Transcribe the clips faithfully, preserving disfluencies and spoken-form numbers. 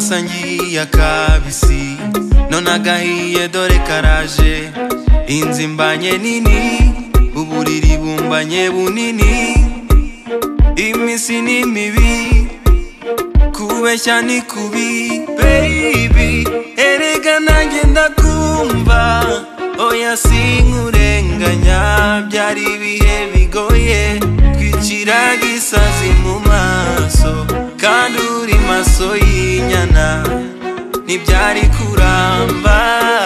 twasangiye akabisi none agahiye dore karaje inzu imbanye nini uburiri bumbanye bunini imisi ni mibi kubeshya ni kubi baby erega nanjye ndakumva oya sinkurenganya byari ibihe bigoye twicira gisazi mu maso kandi uri maso y'inyana ntibyari kuramba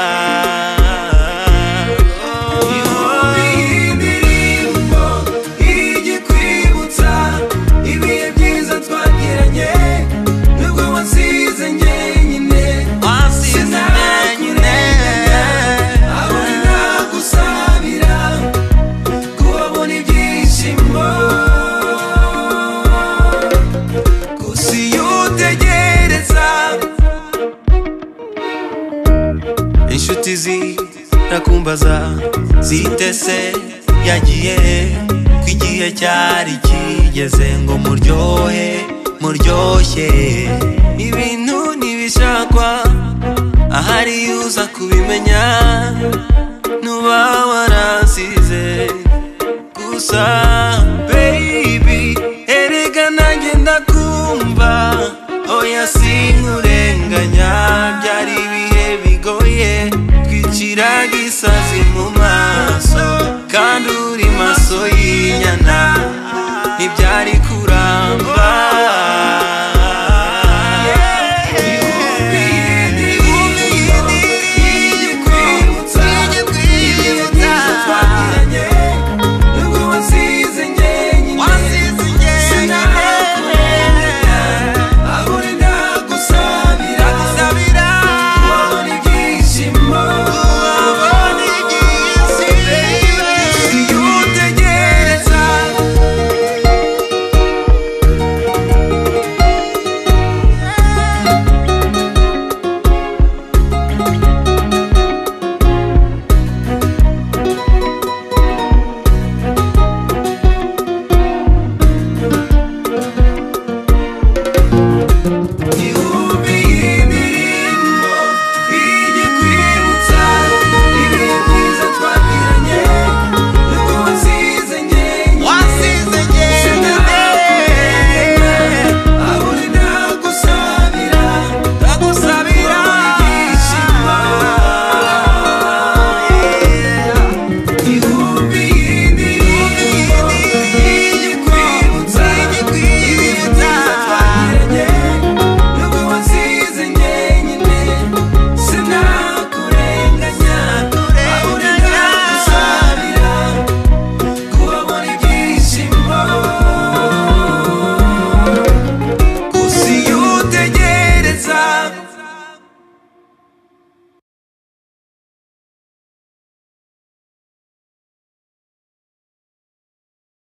inshuti zirakumbaza zitese yagiye kwigihe cyari kigeze ngo muryohe muryoshye ibintu nibishakwa ahari uza kubimenya nuba warasize gusa